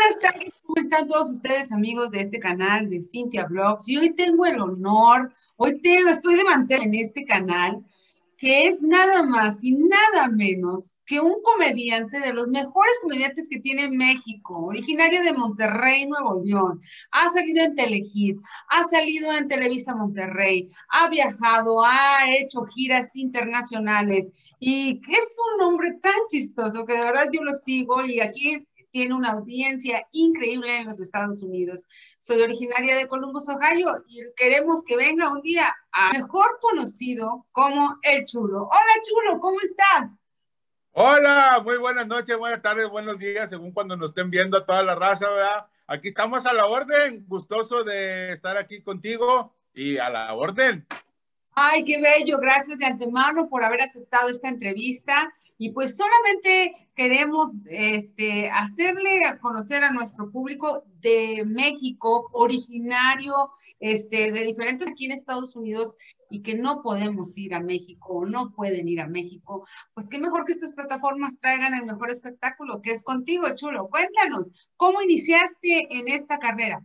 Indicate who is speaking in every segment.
Speaker 1: Buenas tardes, ¿cómo están todos ustedes, amigos de este canal de Cintia Vlogs? Y hoy tengo el honor, estoy de mantel en este canal, que es nada más y nada menos que un comediante de los mejores comediantes que tiene México, originario de Monterrey, Nuevo León. Ha salido en Telehit, ha salido en Televisa Monterrey, ha viajado, ha hecho giras internacionales y que es un hombre tan chistoso que de verdad yo lo sigo y aquí tiene una audiencia increíble en los Estados Unidos. Soy originaria de Columbus, Ohio, y queremos que venga un día a mejor conocido como El Chulo. Hola, Chulo, ¿cómo estás?
Speaker 2: Hola, muy buenas noches, buenas tardes, buenos días, según cuando nos estén viendo a toda la raza, ¿verdad? Aquí estamos a la orden, gustoso de estar aquí contigo y a la orden.
Speaker 1: Ay, qué bello, gracias de antemano por haber aceptado esta entrevista y pues solamente queremos hacerle a conocer a nuestro público de México, originario de diferentes aquí en Estados Unidos y que no podemos ir a México o no pueden ir a México, pues qué mejor que estas plataformas traigan el mejor espectáculo que es contigo, Chulo. Cuéntanos, ¿cómo iniciaste en esta carrera?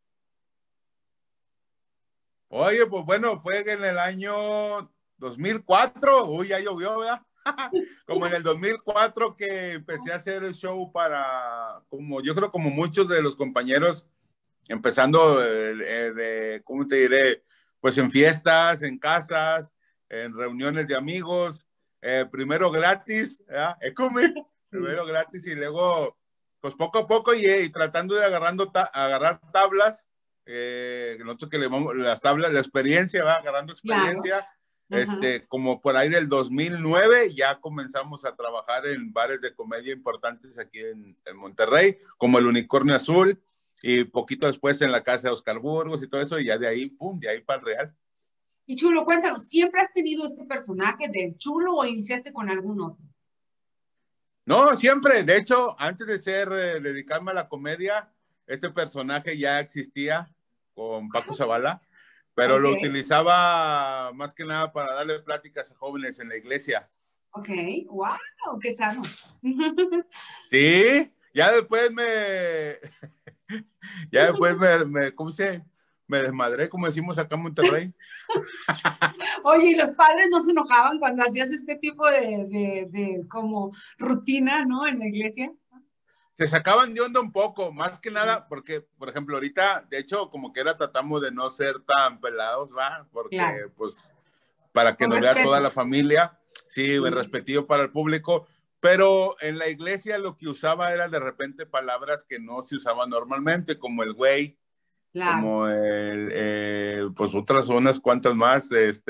Speaker 2: Oye, pues bueno, fue en el año 2004, uy, ya llovió, ¿verdad? Como en el 2004 que empecé a hacer el show para, como yo creo como muchos de los compañeros, empezando, ¿cómo te diré? Pues en fiestas, en casas, en reuniones de amigos, primero gratis, ¿verdad? Primero gratis y luego, pues poco a poco y tratando de agarrar tablas, nosotros que le llamamos las tablas, la experiencia, va agarrando
Speaker 1: Claro.
Speaker 2: experiencia.
Speaker 1: Ajá.
Speaker 2: Como por ahí del 2009 ya comenzamos a trabajar en bares de comedia importantes aquí en Monterrey, como el Unicornio Azul, y poquito después en la casa de Oscar Burgos y todo eso, y ya de ahí, pum, de ahí para el Real.
Speaker 1: Y Chulo, cuéntanos, ¿siempre has tenido este personaje del Chulo o iniciaste con algún otro?
Speaker 2: No, siempre, de hecho, antes de dedicarme a la comedia, este personaje ya existía con Paco Zavala, pero
Speaker 1: Ok,
Speaker 2: lo utilizaba más que nada para darle pláticas a jóvenes en la iglesia.
Speaker 1: ok, wow, qué sano.
Speaker 2: Sí, ya después ya después ¿cómo se? Me desmadré, como decimos acá en Monterrey.
Speaker 1: Oye, ¿y los padres no se enojaban cuando hacías este tipo de como rutina, ¿no? En la iglesia.
Speaker 2: Se sacaban de onda un poco, más que
Speaker 1: Sí,
Speaker 2: nada, porque, por ejemplo, ahorita, de hecho, como que era tratamos de no ser tan pelados, ¿va?
Speaker 1: claro,
Speaker 2: Porque, pues, para que
Speaker 1: con
Speaker 2: nos vea toda
Speaker 1: respeto.
Speaker 2: la familia, sí,
Speaker 1: Sí,
Speaker 2: respectivo para el público, pero en la iglesia lo que usaba era de repente palabras que no se usaban normalmente, como el güey,
Speaker 1: claro,
Speaker 2: como pues otras unas cuantas más,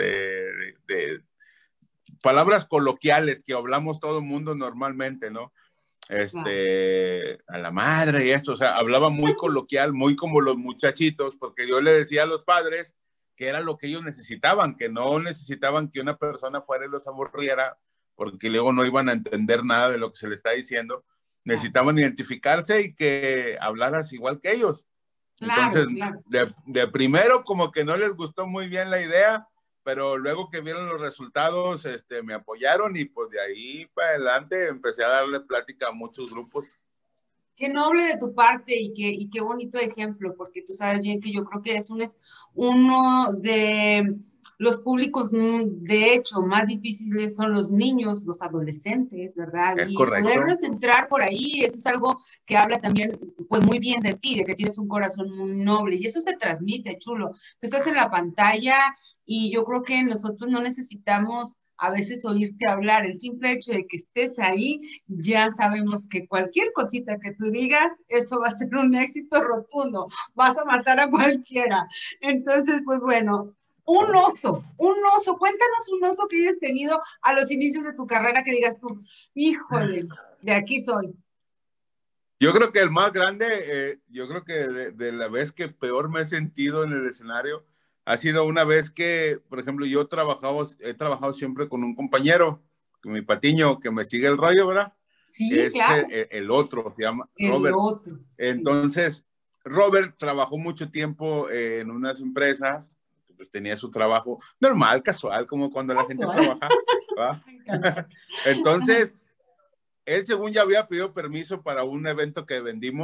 Speaker 2: palabras coloquiales que hablamos todo el mundo normalmente, ¿no?
Speaker 1: claro.
Speaker 2: A la madre y esto, o sea, hablaba muy coloquial, muy como los muchachitos, porque yo le decía a los padres que era lo que ellos necesitaban, que no necesitaban que una persona fuera y los aburriera, porque luego no iban a entender nada de lo que se le está diciendo,
Speaker 1: Claro,
Speaker 2: necesitaban identificarse y que hablaras igual que ellos. Entonces,
Speaker 1: claro, claro.
Speaker 2: de primero como que no les gustó muy bien la idea, pero luego que vieron los resultados, me apoyaron y pues de ahí para adelante empecé a darle plática a muchos grupos.
Speaker 1: Qué noble de tu parte y qué bonito ejemplo, porque tú sabes bien que yo creo que es uno de los públicos, de hecho, más difíciles son los niños, los adolescentes, ¿verdad?
Speaker 2: Es
Speaker 1: Y
Speaker 2: correcto.
Speaker 1: poderlos entrar por ahí, eso es algo que habla también, pues, muy bien de ti, de que tienes un corazón muy noble, y eso se transmite, Chulo. Tú estás en la pantalla y yo creo que nosotros no necesitamos a veces oírte hablar, el simple hecho de que estés ahí ya sabemos que cualquier cosita que tú digas, eso va a ser un éxito rotundo, vas a matar a cualquiera. Entonces, pues bueno, un oso, cuéntanos un oso que hayas tenido a los inicios de tu carrera que digas tú, híjole, de aquí soy.
Speaker 2: Yo creo que el más grande, yo creo que de la vez que peor me he sentido en el escenario, ha sido una vez que, por ejemplo, he trabajado siempre con un compañero, con mi patiño, que me sigue el rollo, ¿verdad? Que
Speaker 1: Sí,
Speaker 2: es
Speaker 1: claro,
Speaker 2: el otro, se llama
Speaker 1: el
Speaker 2: Robert.
Speaker 1: otro, sí.
Speaker 2: Entonces, Robert trabajó mucho tiempo en unas empresas, pues tenía su trabajo normal, casual, como cuando la gente
Speaker 1: Casual,
Speaker 2: trabaja, ¿va?
Speaker 1: me encanta.
Speaker 2: Entonces, él según ya había pedido permiso para un evento que vendimos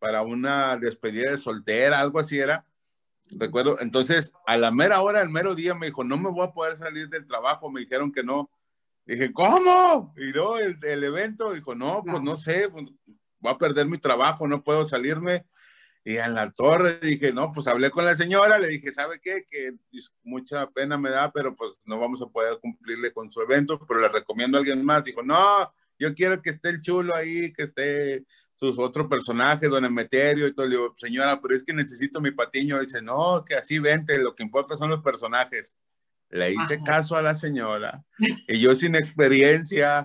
Speaker 2: para una despedida de soltera, algo así era. Recuerdo, entonces a la mera hora, el mero día me dijo, no me voy a poder salir del trabajo, me dijeron que no. Dije, ¿cómo? Y luego el evento, dijo, no, pues no sé, pues, voy a perder mi trabajo, no puedo salirme. Y en la torre dije, no, pues hablé con la señora, le dije, ¿sabe qué? Que mucha pena me da, pero pues no vamos a poder cumplirle con su evento, pero le recomiendo a alguien más. Dijo, no, yo quiero que esté el chulo ahí, que esté sus otros personajes, don Emeterio y todo. Le digo, señora, pero es que necesito mi patiño. Dice, no, que así vente, lo que importa son los personajes. Le hice caso a la señora y yo sin experiencia,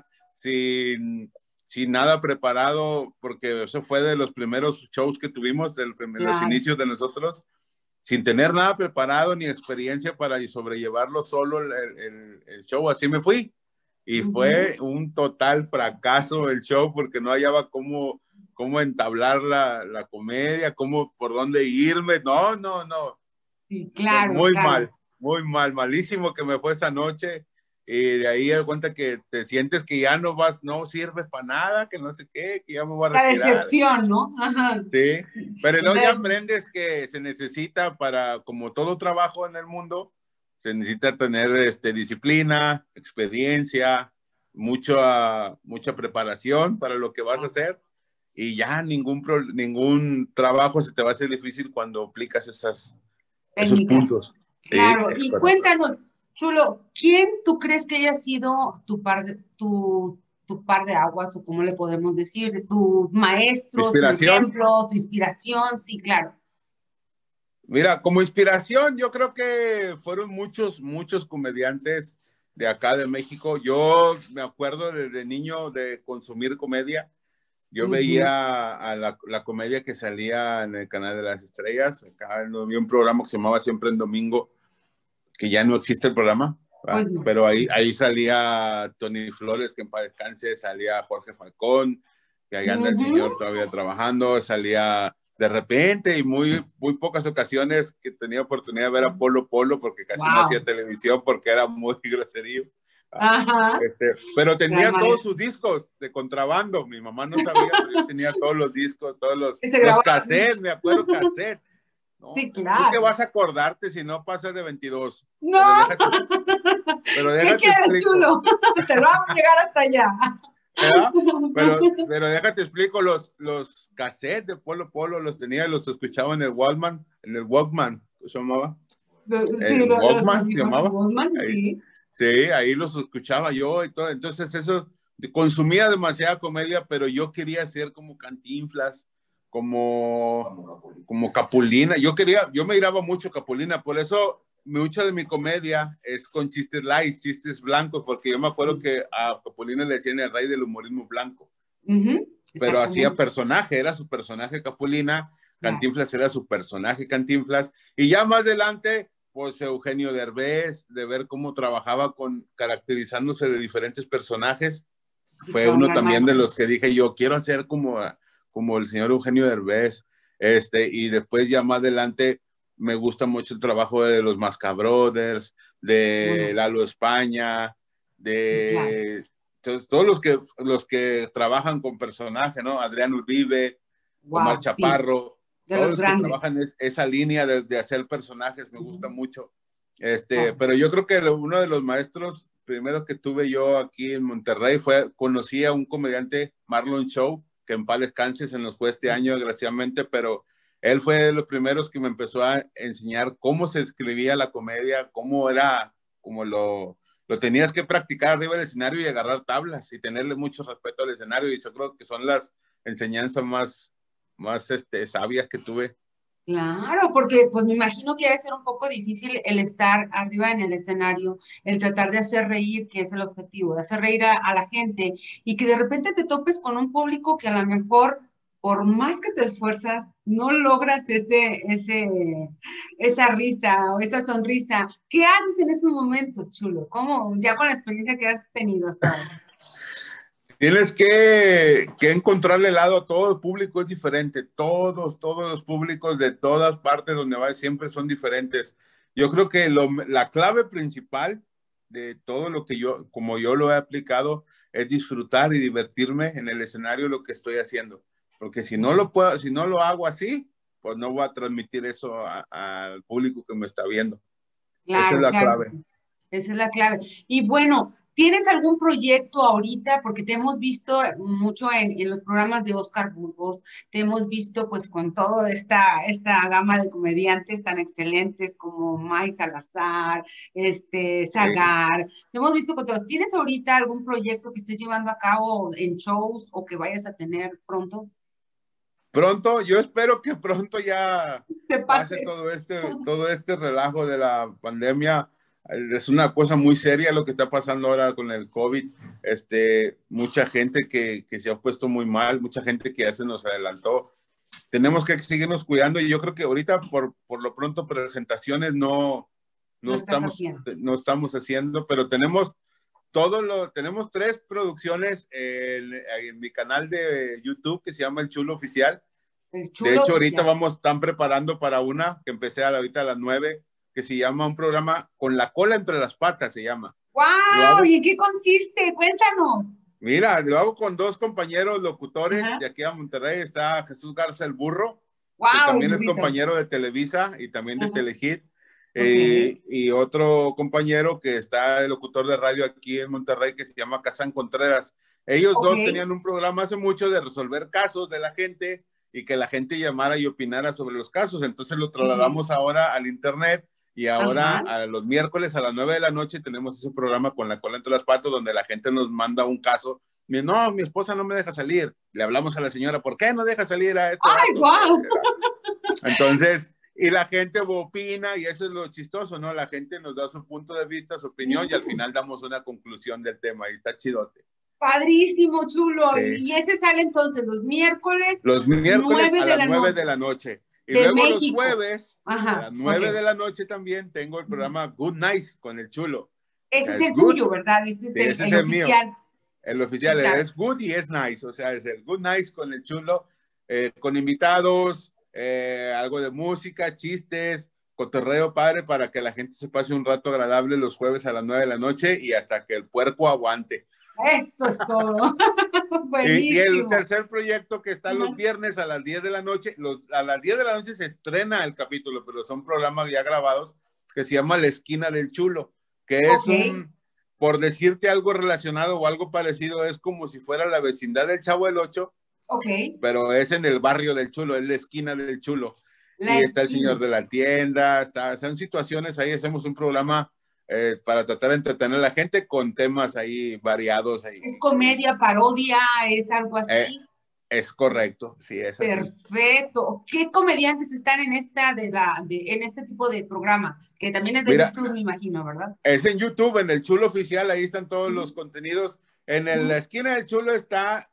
Speaker 2: sin nada preparado, porque eso fue de los primeros shows que tuvimos, los inicios de nosotros, sin tener nada preparado ni experiencia para sobrellevarlo solo el show, así me fui. Y fue un total fracaso el show porque no hallaba cómo entablar la comedia, por dónde irme. No.
Speaker 1: Sí, claro.
Speaker 2: Muy mal, muy mal, malísimo que me fue esa noche. Y de ahí de cuenta que te sientes que ya no sirves para nada, que no sé qué, que ya me voy a retirar.
Speaker 1: La decepción, ¿no? Ajá.
Speaker 2: Sí, pero luego ya aprendes que se necesita como todo trabajo en el mundo, se necesita tener disciplina, experiencia, mucha preparación para lo que vas a hacer, y ya ningún trabajo se te va a hacer difícil cuando aplicas esos puntos.
Speaker 1: Claro, y cuéntanos, Chulo, ¿quién tú crees que haya sido tu par de aguas, o cómo le podemos decir, tu maestro, tu ejemplo, tu inspiración? Sí, claro.
Speaker 2: Mira, como inspiración, yo creo que fueron muchos comediantes de acá de México. Yo me acuerdo desde niño de consumir comedia. Yo veía a la comedia que salía en el Canal de las Estrellas. Acá había un programa que se llamaba Siempre en Domingo, que ya no existe el programa, pues no. Pero ahí salía Tony Flores, que en paz descanse, salía Jorge Falcón, que ahí anda el señor todavía trabajando, salía de repente y muy pocas ocasiones que tenía oportunidad de ver a Polo Polo, porque casi no hacía televisión porque era muy groserío.
Speaker 1: Ajá.
Speaker 2: Pero tenía todos sus discos de contrabando. Mi mamá no sabía, pero yo tenía todos los discos, todos los cassettes, me acuerdo, cassettes. ¿No?
Speaker 1: Sí, claro.
Speaker 2: ¿Tú qué vas a acordarte si no pasas de 22?
Speaker 1: No.
Speaker 2: Pero déjate
Speaker 1: ¿Qué quieres, Chulo? Te lo vamos a llegar hasta allá.
Speaker 2: Pero déjate explico, los cassettes de Polo Polo los tenía, los escuchaba en el Walkman, ¿se llamaba?
Speaker 1: Sí,
Speaker 2: Walkman, ¿se llamaba?
Speaker 1: Walkman, sí.
Speaker 2: Sí, ahí los escuchaba yo y todo. Entonces eso, consumía demasiada comedia, pero yo quería ser como Cantinflas, como Capulina. Yo me miraba mucho Capulina, por eso mucha de mi comedia es con chistes light, chistes blancos, porque yo me acuerdo que a Capulina le decían el rey del humorismo blanco. Pero hacía personaje, era su personaje Capulina, Cantinflas era su personaje Cantinflas, y ya más adelante, pues Eugenio Derbez, de ver cómo trabajaba caracterizándose de diferentes personajes, fue uno también de los que dije yo, quiero hacer como el señor Eugenio Derbez, y después ya más adelante me gusta mucho el trabajo de los Mascabrothers, de Lalo España, de todos los que trabajan con personajes, ¿no? Adrián Uribe, Omar Chaparro, todos los que trabajan esa línea de hacer personajes, me gusta mucho. Pero yo creo que uno de los maestros primeros que tuve yo aquí en Monterrey conocí a un comediante, Marlon Show, que en paz descanse, se nos fue este año, desgraciadamente, pero él fue de los primeros que me empezó a enseñar cómo se escribía la comedia, cómo lo tenías que practicar arriba del escenario y agarrar tablas y tenerle mucho respeto al escenario, y yo creo que son las enseñanzas más sabias que tuve.
Speaker 1: Claro, porque pues me imagino que debe ser un poco difícil el estar arriba en el escenario, el tratar de hacer reír, que es el objetivo, de hacer reír a la gente, y que de repente te topes con un público que a lo mejor, por más que te esfuerzas, no logras esa risa o esa sonrisa. ¿Qué haces en esos momentos, Chulo? ¿Cómo? Ya con la experiencia que has tenido hasta ahora.
Speaker 2: Tienes que encontrarle el lado a todo el público, es diferente. Todos los públicos de todas partes donde vas siempre son diferentes. Yo creo que la clave principal de todo lo que como yo lo he aplicado, es disfrutar y divertirme en el escenario lo que estoy haciendo. porque si no lo puedo, si no lo hago así, pues no voy a transmitir eso al público que me está viendo. Esa es
Speaker 1: Claro,
Speaker 2: la
Speaker 1: claro que
Speaker 2: clave.
Speaker 1: sí. Esa es la clave. Y bueno, ¿tienes algún proyecto ahorita? Porque te hemos visto mucho en los programas de Oscar Burgos, te hemos visto pues con toda esta gama de comediantes tan excelentes como May Salazar,
Speaker 2: Sí.
Speaker 1: Zagar, te hemos visto con todos. ¿Tienes ahorita algún proyecto que estés llevando a cabo en shows o que vayas a tener pronto?
Speaker 2: Pronto, yo espero que pronto ya
Speaker 1: Te
Speaker 2: pase
Speaker 1: pases.
Speaker 2: todo este relajo de la pandemia. Es una cosa muy seria lo que está pasando ahora con el COVID. Mucha gente que se ha puesto muy mal, mucha gente que ya se nos adelantó. Tenemos que seguirnos cuidando y yo creo que ahorita por lo pronto presentaciones
Speaker 1: Lo estás haciendo.
Speaker 2: no estamos haciendo, pero tenemos 3 producciones en mi canal de YouTube que se llama El Chulo Oficial.
Speaker 1: El
Speaker 2: De
Speaker 1: chulo
Speaker 2: hecho, ahorita
Speaker 1: oficial.
Speaker 2: están preparando para una que empecé ahorita a las 9, que se llama un programa Con la cola entre las patas, se llama. Lo
Speaker 1: ¡Wow!
Speaker 2: hago,
Speaker 1: ¿Y en qué consiste? Cuéntanos.
Speaker 2: mira, lo hago con 2 compañeros locutores
Speaker 1: Ajá.
Speaker 2: de aquí a Monterrey. Está Jesús Garza el Burro, que
Speaker 1: ¡Wow! El
Speaker 2: también es
Speaker 1: burrito.
Speaker 2: compañero de Televisa y también de
Speaker 1: Ajá.
Speaker 2: Telehit.
Speaker 1: Ok.
Speaker 2: Y otro compañero que está el locutor de radio aquí en Monterrey, que se llama Kazán Contreras. Ellos
Speaker 1: Ok.
Speaker 2: dos tenían un programa hace mucho de resolver casos de la gente y que la gente llamara y opinara sobre los casos. Entonces lo
Speaker 1: Ujú.
Speaker 2: trasladamos ahora al internet y ahora
Speaker 1: Ajá.
Speaker 2: a los miércoles a las 9 de la noche tenemos ese programa Con la cola entre las patas donde la gente nos manda un caso. No, mi esposa no me deja salir. Le hablamos a la señora, ¿por qué no deja salir a este
Speaker 1: ¡Ay,
Speaker 2: vato?
Speaker 1: wow!
Speaker 2: Entonces, y la gente opina y eso es lo chistoso, ¿no? La gente nos da su punto de vista, su opinión y al final damos una conclusión del tema y está chidote.
Speaker 1: Padrísimo, chulo.
Speaker 2: Sí.
Speaker 1: Y ese sale entonces los miércoles,
Speaker 2: Los miércoles
Speaker 1: 9
Speaker 2: a
Speaker 1: de
Speaker 2: las
Speaker 1: la
Speaker 2: 9 de
Speaker 1: noche,
Speaker 2: la noche. Y
Speaker 1: de
Speaker 2: luego los
Speaker 1: México.
Speaker 2: jueves a
Speaker 1: Ajá.
Speaker 2: las
Speaker 1: Ok.
Speaker 2: 9 de la noche también tengo el programa Good Nights con el chulo. O
Speaker 1: Ese
Speaker 2: sea,
Speaker 1: es
Speaker 2: es
Speaker 1: el
Speaker 2: good,
Speaker 1: tuyo, ¿verdad? Ese es
Speaker 2: sí, ese es
Speaker 1: el
Speaker 2: el mío.
Speaker 1: oficial.
Speaker 2: El
Speaker 1: Sí,
Speaker 2: oficial
Speaker 1: claro.
Speaker 2: es good y es nice. O sea, es el Good Nights con el chulo, con invitados, algo de música, chistes, cotorreo padre para que la gente se pase un rato agradable los jueves a las 9 de la noche y hasta que el puerco aguante.
Speaker 1: Eso es todo.
Speaker 2: Y el
Speaker 1: Buenísimo.
Speaker 2: tercer proyecto que está los
Speaker 1: Ajá.
Speaker 2: viernes a las 10 de la noche, a las 10 de la noche se estrena el capítulo, pero son programas ya grabados que se llama La Esquina del Chulo, que es
Speaker 1: Ok.
Speaker 2: por decirte algo relacionado o algo parecido, es como si fuera la vecindad del Chavo del Ocho,
Speaker 1: Ok.
Speaker 2: pero es en el barrio del Chulo, es la esquina del Chulo.
Speaker 1: La
Speaker 2: Y está el señor
Speaker 1: esquina.
Speaker 2: de la tienda, son situaciones ahí, hacemos un programa para tratar de entretener a la gente con temas ahí variados. Ahí.
Speaker 1: ¿Es comedia, parodia, es algo
Speaker 2: Eh,
Speaker 1: así?
Speaker 2: es correcto, sí, es así.
Speaker 1: Perfecto. ¿Qué comediantes están en en este tipo de programa? Que también es de
Speaker 2: Mira,
Speaker 1: YouTube, me imagino, ¿verdad?
Speaker 2: es en YouTube, en el Chulo Oficial, ahí están todos
Speaker 1: Ujú,
Speaker 2: los contenidos. La
Speaker 1: ujú.
Speaker 2: esquina del Chulo está,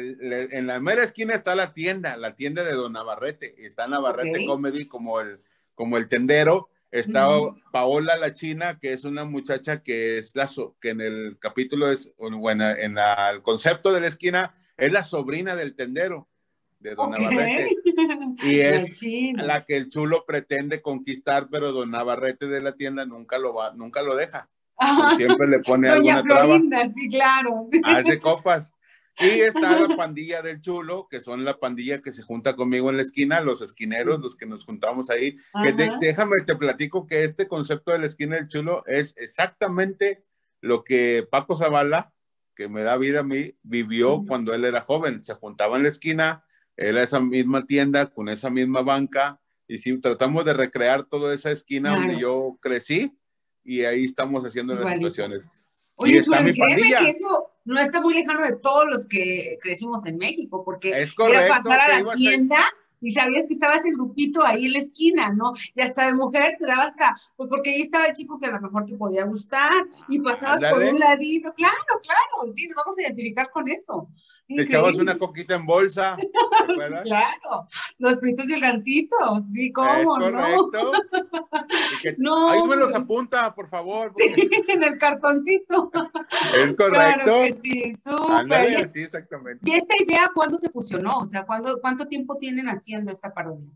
Speaker 2: en la mera esquina está la tienda de Don Navarrete. Está
Speaker 1: Ok.
Speaker 2: Navarrete Comedy como el tendero. Está
Speaker 1: Ujú.
Speaker 2: Paola la China, que es una muchacha que que en el capítulo es, bueno, el concepto de la esquina es la sobrina del tendero, de Don
Speaker 1: Ok.
Speaker 2: Navarrete. Y
Speaker 1: La
Speaker 2: es
Speaker 1: China.
Speaker 2: la que el chulo pretende conquistar, pero don Navarrete de la tienda nunca lo deja. Siempre le pone
Speaker 1: Doña
Speaker 2: alguna traba,
Speaker 1: Florinda, sí, claro.
Speaker 2: hace copas. Y está la pandilla del chulo, que son la pandilla que se junta conmigo en la esquina, los esquineros, los que nos juntamos ahí.
Speaker 1: Ajá.
Speaker 2: Déjame, te platico que este concepto de la esquina del chulo es exactamente lo que Paco Zavala, que me da vida a mí, vivió
Speaker 1: Ujú.
Speaker 2: cuando él era joven. Se juntaba en la esquina, era esa misma tienda, con esa misma banca, y sí, tratamos de recrear toda esa esquina donde
Speaker 1: Claro,
Speaker 2: yo crecí, y ahí estamos haciendo las
Speaker 1: igualito.
Speaker 2: situaciones. Y
Speaker 1: Oye,
Speaker 2: está
Speaker 1: chulo, y
Speaker 2: mi
Speaker 1: créeme que
Speaker 2: pandilla.
Speaker 1: eso no está muy lejano de todos los que crecimos en México, porque
Speaker 2: Es
Speaker 1: era pasar
Speaker 2: correcto
Speaker 1: a
Speaker 2: que
Speaker 1: la
Speaker 2: ibas a...
Speaker 1: tienda y sabías que estaba ese grupito ahí en la esquina, ¿no? Y hasta de mujer te daba hasta, pues porque ahí estaba el chico que a lo mejor te podía gustar y pasabas por un
Speaker 2: Ándale,
Speaker 1: ladito. Claro, claro, sí, nos vamos a identificar con eso.
Speaker 2: te echabas una
Speaker 1: Increíble.
Speaker 2: coquita en bolsa, ¿te
Speaker 1: Sí,
Speaker 2: acuerdas?
Speaker 1: claro. Los fritos y el gansito, sí,
Speaker 2: Es
Speaker 1: cómo, ¿no?
Speaker 2: correcto. Y que
Speaker 1: No,
Speaker 2: ahí me los
Speaker 1: hombre.
Speaker 2: apunta, por favor,
Speaker 1: Sí,
Speaker 2: porque
Speaker 1: en el cartoncito.
Speaker 2: es
Speaker 1: Claro
Speaker 2: correcto.
Speaker 1: que sí, súper.
Speaker 2: Ándale, así exactamente.
Speaker 1: ¿Y esta idea cuándo se fusionó? O sea, ¿cuánto tiempo tienen haciendo esta parodia?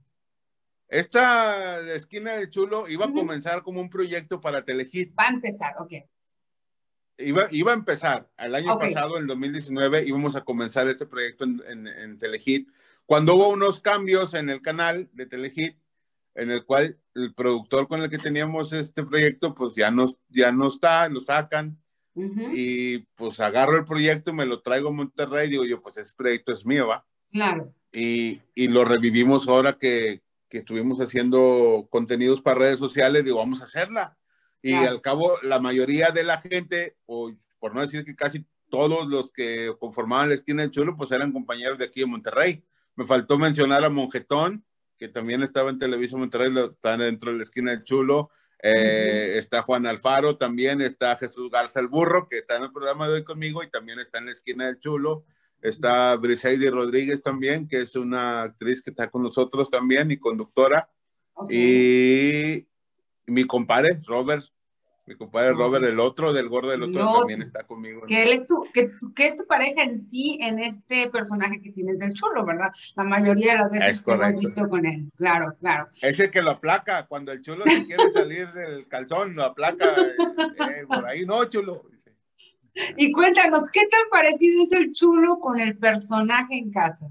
Speaker 2: Esta esquina del chulo iba a
Speaker 1: Ujú.
Speaker 2: comenzar como un proyecto para Telehit.
Speaker 1: Va a empezar, ok.
Speaker 2: Iba a empezar el año
Speaker 1: Ok.
Speaker 2: pasado, en 2019, íbamos a comenzar este proyecto en Telehit cuando hubo unos cambios en el canal de Telehit, en el cual el productor con el que teníamos este proyecto, pues ya no está, lo sacan, y pues agarro el proyecto y me lo traigo a Monterrey, digo yo, pues ese proyecto es mío, ¿va?
Speaker 1: Claro.
Speaker 2: Y lo revivimos ahora que estuvimos haciendo contenidos para redes sociales, digo, vamos a hacerla. Y
Speaker 1: Claro.
Speaker 2: al cabo, la mayoría de la gente, o por no decir que casi todos los que conformaban la esquina del Chulo, pues eran compañeros de aquí de Monterrey. Me faltó mencionar a Monjetón, que también estaba en Televisa Monterrey, está dentro de la esquina del Chulo. Está Juan Alfaro también, está Jesús Garza el Burro, que está en el programa de hoy conmigo y también está en la esquina del Chulo. Está Briseidi Rodríguez también, que es una actriz que está con nosotros también y conductora. Y mi compadre Robert, el otro del gordo del otro, también está conmigo.
Speaker 1: Que él es que es tu pareja en sí, en este personaje que tienes del Chulo, ¿verdad? La mayoría de las veces que hemos visto con él. Claro, claro.
Speaker 2: Es el que lo aplaca. Cuando el Chulo se quiere salir del calzón, lo aplaca. Por ahí no, Chulo.
Speaker 1: Y cuéntanos, ¿qué tan parecido es el Chulo con el personaje en casa?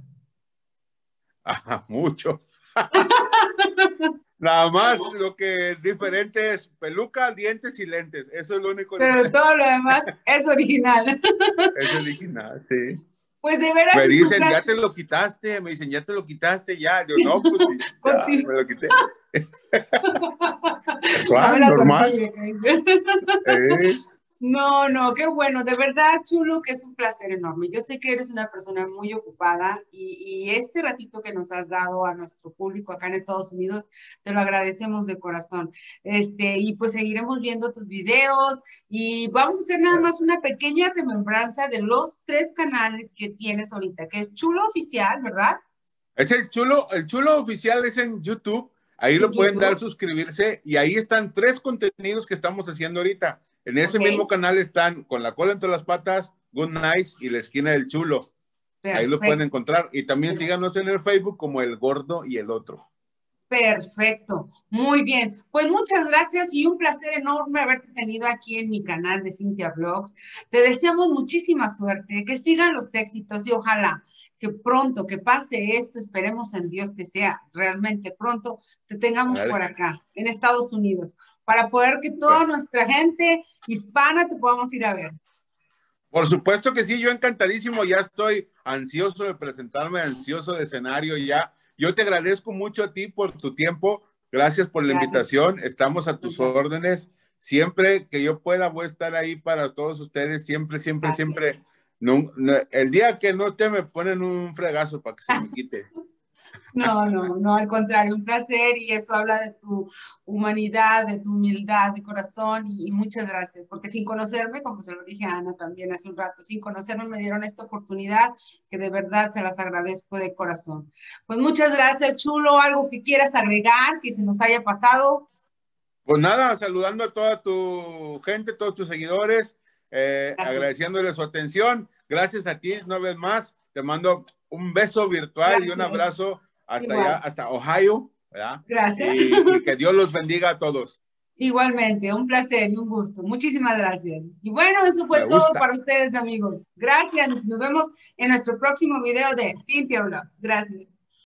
Speaker 2: Mucho. Nada más lo que es diferente es peluca, dientes y lentes. Eso es lo único.
Speaker 1: Pero diferente. Todo lo demás es original.
Speaker 2: Es original, sí.
Speaker 1: Pues de veras.
Speaker 2: Me dicen, ya te lo quitaste. Me dicen, ya te lo quitaste, ya. Yo, no, pues ya, me lo quité. Normal.
Speaker 1: No, qué bueno, de verdad, Chulo, que es un placer enorme. Yo sé que eres una persona muy ocupada y este ratito que nos has dado a nuestro público acá en Estados Unidos, te lo agradecemos de corazón. Y pues seguiremos viendo tus videos y vamos a hacer nada más una pequeña remembranza de los 3 canales que tienes ahorita, que es Chulo Oficial, ¿verdad?
Speaker 2: Es el Chulo Oficial es en YouTube, ahí lo pueden dar suscribirse y ahí están 3 contenidos que estamos haciendo ahorita. En ese mismo canal están Con la cola entre las patas, Good Nights y La esquina del Chulo. Perfecto. Ahí los pueden encontrar. Y también síganos en el Facebook como El Gordo y el Otro.
Speaker 1: Perfecto, muy bien. Pues muchas gracias y un placer enorme haberte tenido aquí en mi canal de Cintia Vlogs. Te deseamos muchísima suerte, que sigan los éxitos y ojalá que pronto, que pase esto, esperemos en Dios que sea realmente pronto, te tengamos por acá, en Estados Unidos, para poder que toda nuestra gente hispana te podamos ir a ver.
Speaker 2: Por supuesto que sí, yo encantadísimo, ya estoy ansioso de presentarme, ansioso de escenario ya. Yo te agradezco mucho a ti por tu tiempo, gracias por la invitación, estamos a tus órdenes. Siempre que yo pueda voy a estar ahí para todos ustedes, siempre. No, el día que no te me ponen un fregazo para que se me quite.
Speaker 1: No, al contrario, un placer y eso habla de tu humanidad, de tu humildad de corazón y muchas gracias, porque sin conocerme, como se lo dije a Ana también hace un rato, sin conocerme me dieron esta oportunidad que de verdad se las agradezco de corazón. Pues muchas gracias, Chulo, algo que quieras agregar, que se nos haya pasado.
Speaker 2: Pues nada, saludando a toda tu gente, todos tus seguidores, agradeciéndoles su atención, gracias a ti una vez más, te mando un beso virtual y un abrazo hasta allá, hasta Ohio, ¿verdad?
Speaker 1: Gracias.
Speaker 2: Y que Dios los bendiga a todos.
Speaker 1: Igualmente, un placer y un gusto. Muchísimas gracias. Y bueno, eso fue todo para ustedes, amigos. Gracias. Nos vemos en nuestro próximo video de Cintia Vlogs. Gracias.